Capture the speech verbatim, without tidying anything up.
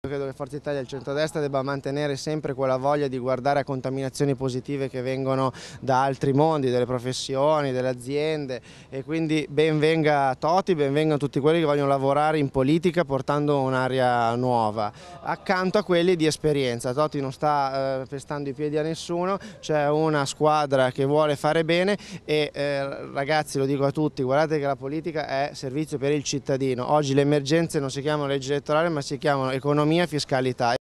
Credo che Forza Italia e il centrodestra debba mantenere sempre quella voglia di guardare a contaminazioni positive che vengono da altri mondi, delle professioni, delle aziende, e quindi ben venga Toti, ben vengano tutti quelli che vogliono lavorare in politica portando un'aria nuova, accanto a quelli di esperienza. Toti non sta eh, pestando i piedi a nessuno, c'è una squadra che vuole fare bene e eh, ragazzi, lo dico a tutti, guardate che la politica è servizio per il cittadino. Oggi le emergenze non si chiamano legge elettorale ma si chiamano economia e fiscalità.